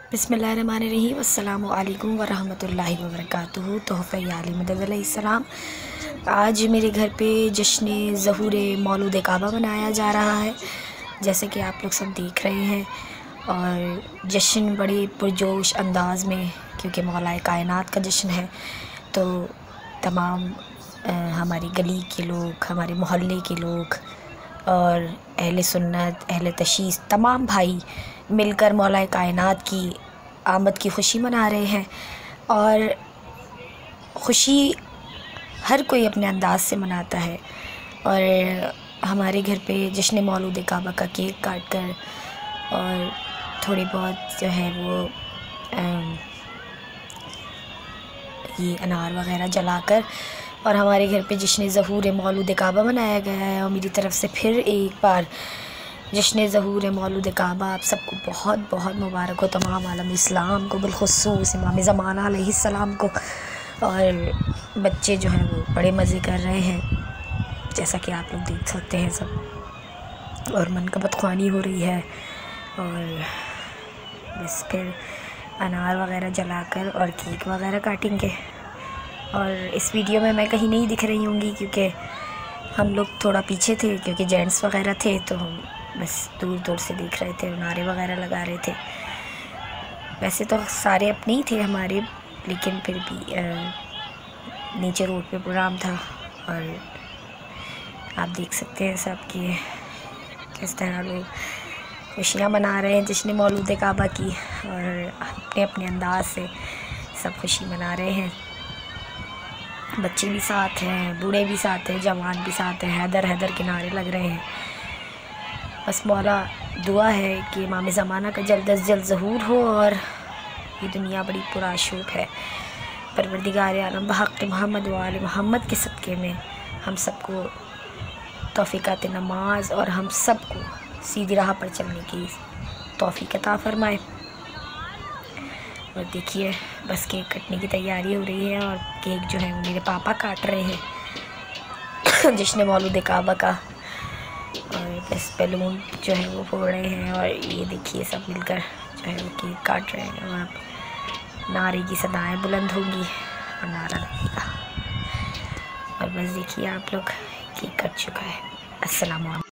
बिस्मिल्लाहिर्रहमानिर्रहीम अस्सलामु अलैकुम वरहमतुल्लाहि वबरकातुहू। तोहफ़ा आले मदद अलैहिस्सलाम। आज मेरे घर पे जश्न ज़हूर मौलूद काबा मनाया जा रहा है, जैसे कि आप लोग सब देख रहे हैं। और जश्न बड़े पुरजोश अंदाज़ में, क्योंकि मौलाए कायनात का जश्न है, तो तमाम हमारी गली के लोग, हमारे मोहल्ले के लोग और अहले सुन्नत, अहले तशीस, तमाम भाई मिलकर मौलाए कायनात की आमद की ख़ुशी मना रहे हैं। और ख़ुशी हर कोई अपने अंदाज से मनाता है। और हमारे घर पे जश्न मौलूद काबा का केक काट कर और थोड़ी बहुत जो है वो ये अनार वग़ैरह जलाकर और हमारे घर पे जश्न ज़हूर मौलूद काबा मनाया गया है। और मेरी तरफ़ से फिर एक बार जश्न ज़हूर मौलूद काबा आप सबको बहुत बहुत मुबारक हो, तमाम आलम इस्लाम को, बिलख़ुसूस इमाम ज़माना अलैहिस्सलाम को। और बच्चे जो हैं वो बड़े मज़े कर रहे हैं, जैसा कि आप लोग देख सकते हैं सब। और मनक़बत ख़्वानी हो रही है। और बस फिर अनार वग़ैरह जलाकर और केक वग़ैरह काटेंगे। और इस वीडियो में मैं कहीं नहीं दिख रही होंगी, क्योंकि हम लोग थोड़ा पीछे थे, क्योंकि जेंट्स वग़ैरह थे, तो हम बस दूर दूर से देख रहे थे, नारे वग़ैरह लगा रहे थे। वैसे तो सारे अपने ही थे हमारे, लेकिन फिर भी नीचे रोड पे प्रोग्राम था। और आप देख सकते हैं सब कि किस तरह लोग खुशियाँ मना रहे हैं जश्न मौलूद काबा की, और अपने अपने अंदाज से सब खुशी मना रहे हैं। बच्चे भी साथ हैं, बूढ़े भी साथ हैं, जवान भी साथ हैं, हैदर हैदर के नारे लग रहे हैं। बस मौला दुआ है कि इमाम ज़माना का जल्द अज़ जल्द ज़हूर हो और ये दुनिया बड़ी पुराशूब है। परवरदिगार आलम बहक़ मोहम्मद व आले मोहम्मद के सदक़े में हम सबको तौफ़ीक़ात नमाज और हम सबको सीधी राह पर चलने की तौफ़ीक़ अता फ़रमाए। और देखिए बस केक कटने की तैयारी हो रही है, और केक जो है वो मेरे पापा काट रहे हैं जश्न मौलूद काबा का। और बस बैलून जो है वो फोड़ रहे हैं, और ये देखिए सब मिलकर जो है वो केक काट रहे हैं। और अब नारे की सदाएं बुलंद होंगी और नारा लगेगा। और बस देखिए आप लोग, केक कट चुका है। अस्सलाम वालेकुम।